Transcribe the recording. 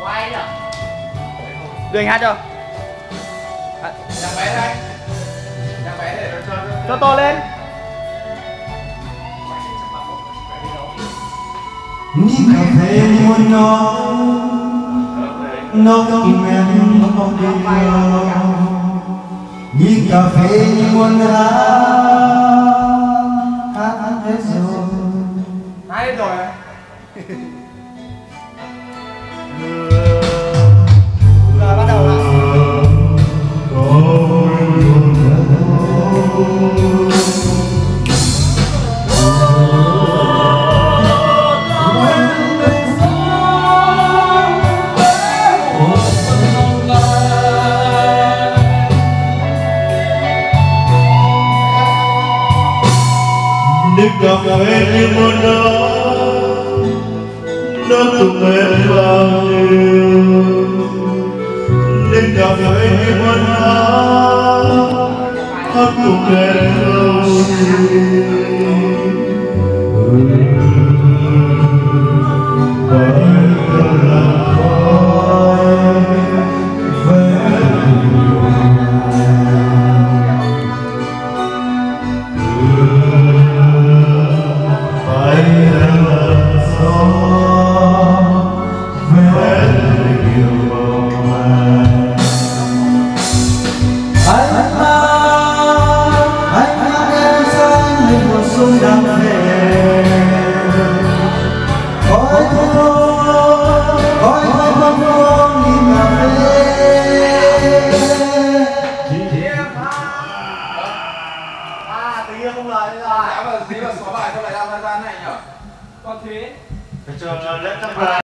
Đưa anh hát cho. Nhạc bé đây. Nhạc bé để Cho to lên. Đi cà phê muốn nó kim em không đi đi cà phê muốn hát hết rồi hai rồi. Rồi bắt đầu ạ. Đi cà phê như muốn nó cùng em bao nhiêu đi cà phê như muốn hát cùng em lâu bởi ta là khói với xuân đang về khói thôi không đi cà phê Tí không lời nữa rồi. Tí mà xóa bài không lại làm thời gian này nhở. Con Thúy. cho lễ các